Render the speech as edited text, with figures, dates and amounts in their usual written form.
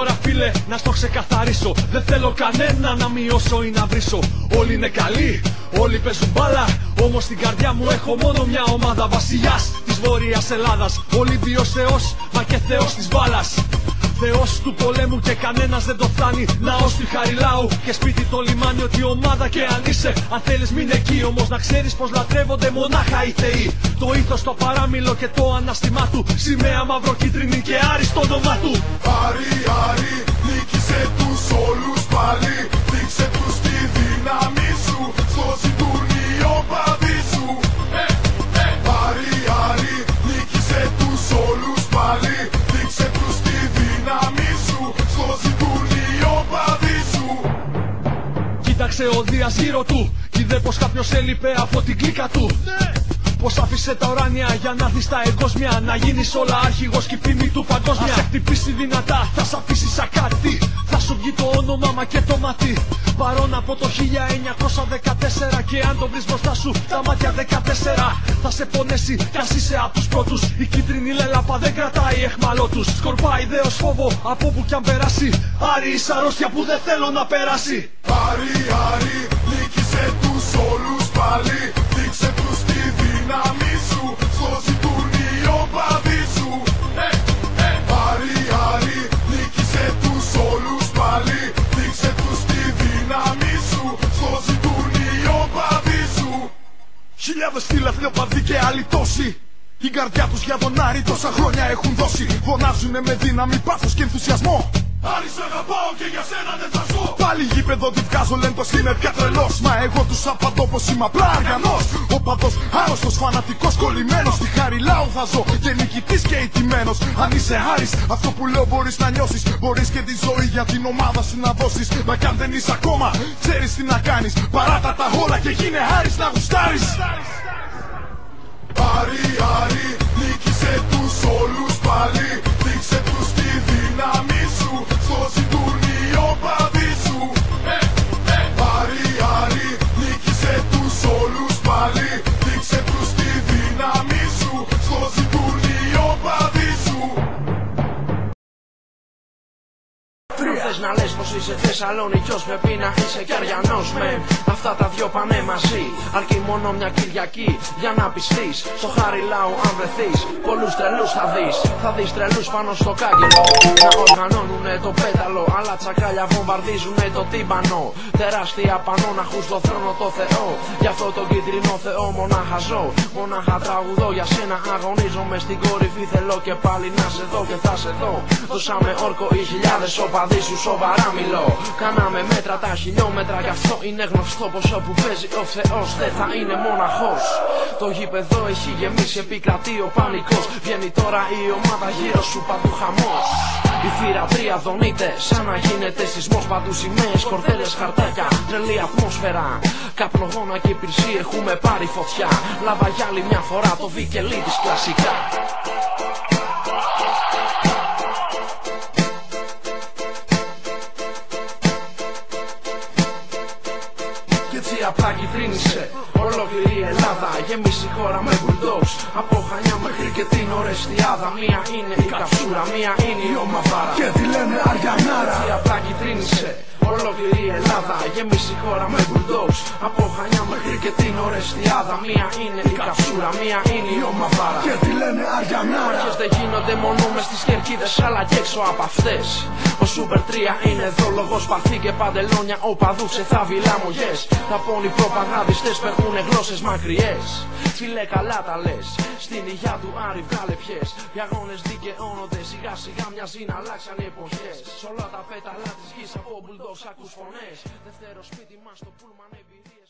ώρα φίλε να στο ξεκαθαρίσω. Δεν θέλω κανένα να μειώσω ή να βρίσω. Όλοι είναι καλοί, όλοι παίζουν μπάλα. Όμως στην καρδιά μου έχω μόνο μια ομάδα. Βασιλιάς της Βόρειας Ελλάδας, Ολύμπιος Θεός, μα και Θεός της μπάλας. Θεός του πολέμου και κανένας δεν το φτάνει. Ναός του Χαριλάου και σπίτι το λιμάνι. Ότι ομάδα και αν είσαι, αν θέλεις μην εκεί. Όμως να ξέρεις πως λατρεύονται μονάχα οι θεοί. Το ήθος, το παράμιλο και το ανάστημά του. Σημαία μαυροκίτρινη και Άρη στο όνομά του. Άρη, Άρη, νίκησε τους όλους πάλι. Δείξε τους τη δύναμη σου. Στο ζητούν οι οπαδοί σου. Άρη, Άρη, νίκησε τους όλους πάλι. Δείξε τους τη δύναμη σου. Στο ζητούν οι οπαδοί σου. Κοίταξε ο Δίας γύρω του. Είδε πως κάποιος έλειπε από την κλίκα του. Πως άφησε τα ουράνια για να δεις τα εγκόσμια. Να γίνεις όλα άρχηγος και η φήμη του παγκόσμια. Θα σε χτυπήσει δυνατά, θα σ' αφήσει σαν κάτι. Θα σου βγει το όνομα μα και το μάτι. Παρόν από το 1914. Και αν το βρεις μπροστά σου τα μάτια 14. Θα σε πονέσει κι ας είσαι απ' τους πρώτους. Η κίτρινη λέλαπα δεν κρατάει εχμαλό τους. Σκορπάει δέος φόβο από που κι αν περάσει. Άρη εις αρρώστια που δεν θέλω να περάσει. Άρη, Άρη, νίκησε τους όλους πάλι. Δείξε τους τη δύναμη σου. Στο ζητούν οι οπαδοί σου. Άρη, Άρη, νίκησε τους όλους πάλι. Δείξε τους τη δύναμη σου. Στο ζητούν οι οπαδοί σου. Χιλιάδες φίλαθλοι οπαδοί και άλλοι τόσοι. Την καρδιά τους για τον Άρη τόσα χρόνια έχουν δώσει. Φωνάζουνε με δύναμη, πάθος και ενθουσιασμό. Άρη σ' αγαπάω και για σένα δεν θα ζω. Πάλι γήπεδο τη βγάζω, λένε πως είμαι πια τρελός. Μα εγώ τους απαντώ πως είμαι απλά αργανός. Οπαδός, άρρωστος, φανατικός, κολλημένος. Στη Χαριλάου θα ζω και νικητής και ηττημένος. Αν είσαι Άρης, αυτό που λέω μπορείς να νιώσεις. Μπορείς και τη ζωή για την ομάδα σου να δώσεις. Μα κι αν δεν είσαι ακόμα, ξέρεις τι να κάνεις. Παράτα τα όλα και γίνε Άρης να γουστάρεις. Άρη, Άρη, νίκησε τους όλους πάλι. Δείξε τους τη δύναμη σου. Στο ζητούν οι οπαδοί σου. Άρη, Άρη, νίκησε τους όλους πάλι. Δείξε τους τη δύναμη σου. Στο ζητούν οι οπαδοί σου. Θες να λες πως είσαι Θεσσαλονικιός, πρέπει να είσαι κι Αριανός με. Αυτά τα δυο πάνε μαζί, αρκεί μόνο μια Κυριακή για να πιστείς. Στο Χαριλάου αν βρεθείς, πολλούς τρελούς θα δεις. Θα δεις τρελούς πάνω στο κάγκελο να οργανώνουνε το πέταλο. Άλλα τσακάλια βομβαρδίζουνε το τύμπανο. Τεράστια πανώ να έχουν στο θρόνο το Θεό. Γι' αυτό τον κίτρινο Θεό μονάχα ζω. Μονάχα τραγουδώ για σένα, αγωνίζομαι στην κορυφή. Θέλω και πάλι να σε δω και θα σε δω. Δώσαμε όρκο οι χιλιάδες οπαδοί σου, σοβαρά μιλώ. Κάναμε μέτρα τα χιλιόμετρα, γι' αυτό είναι γνωστό πως όπου παίζει ο Θεός δεν θα είναι μοναχός. Το γήπεδο έχει γεμίσει, επικρατεί ο πανικός. Βγαίνει τώρα η ομάδα γύρω σου, παντού χαμός. Η θύρα 3 δονείται σαν να γίνεται σεισμός. Παντού σημαίες, κορδέλες, χαρτάκια, τρελή ατμόσφαιρα. Καπνογόνα και πυρσί έχουμε πάρει φωτιά. Λάβα για άλλη μια φορά το βικελί της κλασικά. Απλά κυτρίνησε ολόκληρη η Ελλάδα. Γέμισε η χώρα με bulldogs. Από Χανιά μέχρι και την Ορεστιάδα. Μία είναι η Καυσούρα, μία είναι η Ομαδάρα. Και τη λένε Αριανάρα. Απλά κυτρίνησε ολόκληρη η Ελλάδα. Γέμισε η χώρα με bulldogs. Από Χανιά μέχρι και την Ορεστιάδα. Μία είναι η Καυσούρα, μία είναι η Ομαδάρα. Και τη λένε Αριανάρα. Μάχες δεν γίνονται μόνο μες στις κερκίδες, αλλά και έξω από αυτές. Ο Super 3 είναι εδώ, λόγος παθή και παντελόνια οπαδούς σε θάβει λαμογές. Τα πόνοι προπαγανδιστές περνούνε γλώσσες μακριές. Φίλε καλά τα λες, στην υγειά του Άρη βγάλε πιες. Οι αγώνες δικαιώνονται, σιγά σιγά μοιάζει να αλλάξαν οι εποχές. Σ' όλα τα πέταλα της γης από bulldogs ακούς φωνές. Δεύτερο σπίτι μας στο πούλμαν εμπειρία.